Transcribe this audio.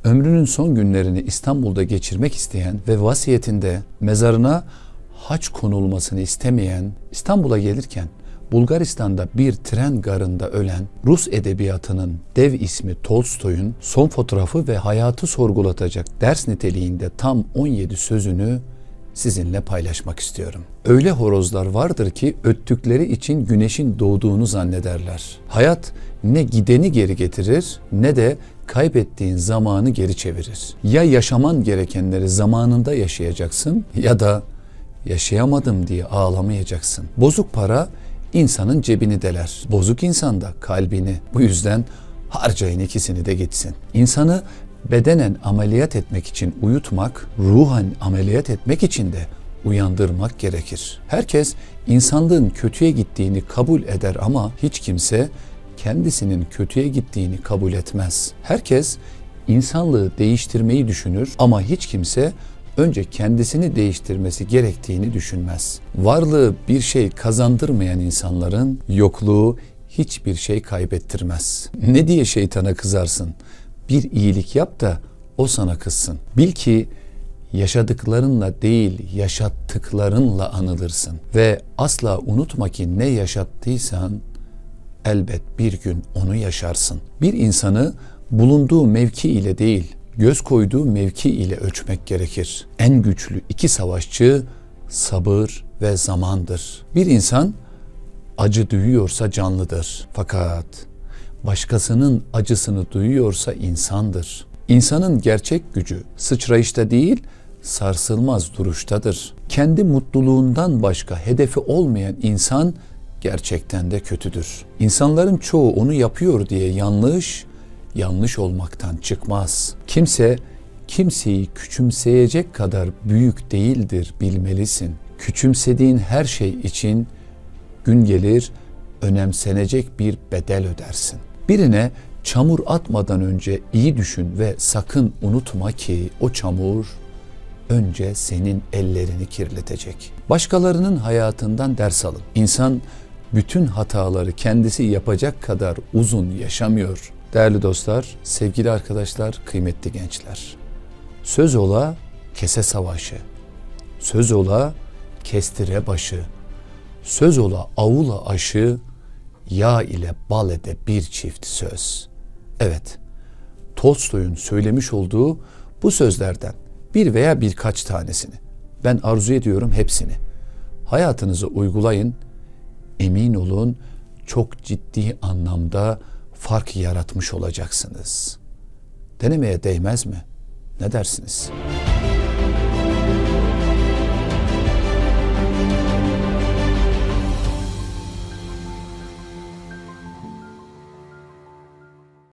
Ömrünün son günlerini İstanbul'da geçirmek isteyen ve vasiyetinde mezarına haç konulmasını istemeyen, İstanbul'a gelirken Bulgaristan'da bir tren garında ölen Rus edebiyatının dev ismi Tolstoy'un son fotoğrafı ve hayatı sorgulatacak ders niteliğinde tam 17 sözünü sizinle paylaşmak istiyorum. Öyle horozlar vardır ki öttükleri için güneşin doğduğunu zannederler. Hayat ne gideni geri getirir ne de kaybettiğin zamanı geri çevirir. Ya yaşaman gerekenleri zamanında yaşayacaksın ya da yaşayamadım diye ağlamayacaksın. Bozuk para insanın cebini deler. Bozuk insan da kalbini. Bu yüzden harcayın ikisini de gitsin. İnsanı bedenen ameliyat etmek için uyutmak, ruhen ameliyat etmek için de uyandırmak gerekir. Herkes insanlığın kötüye gittiğini kabul eder ama hiç kimse kendisinin kötüye gittiğini kabul etmez. Herkes insanlığı değiştirmeyi düşünür ama hiç kimse önce kendisini değiştirmesi gerektiğini düşünmez. Varlığı bir şey kazandırmayan insanların yokluğu hiçbir şey kaybettirmez. Ne diye şeytana kızarsın? Bir iyilik yap da o sana kızsın. Bil ki yaşadıklarınla değil, yaşattıklarınla anılırsın. Ve asla unutma ki ne yaşattıysan elbet bir gün onu yaşarsın. Bir insanı bulunduğu mevki ile değil, göz koyduğu mevki ile ölçmek gerekir. En güçlü iki savaşçı sabır ve zamandır. Bir insan acı duyuyorsa canlıdır. Fakat başkasının acısını duyuyorsa insandır. İnsanın gerçek gücü sıçrayışta değil, sarsılmaz duruştadır. Kendi mutluluğundan başka hedefi olmayan insan gerçekten de kötüdür. İnsanların çoğu onu yapıyor diye yanlış olmaktan çıkmaz. Kimse kimseyi küçümseyecek kadar büyük değildir, bilmelisin. Küçümsediğin her şey için gün gelir önemsenecek bir bedel ödersin. Birine çamur atmadan önce iyi düşün ve sakın unutma ki o çamur önce senin ellerini kirletecek. Başkalarının hayatından ders alın. İnsan bütün hataları kendisi yapacak kadar uzun yaşamıyor. Değerli dostlar, sevgili arkadaşlar, kıymetli gençler. Söz ola kese savaşı, söz ola kestire başı, söz ola avula aşı, yağ ile bal ede bir çift söz. Evet, Tolstoy'un söylemiş olduğu bu sözlerden bir veya birkaç tanesini, ben arzu ediyorum hepsini, hayatınıza uygulayın, emin olun çok ciddi anlamda fark yaratmış olacaksınız. Denemeye değmez mi? Ne dersiniz?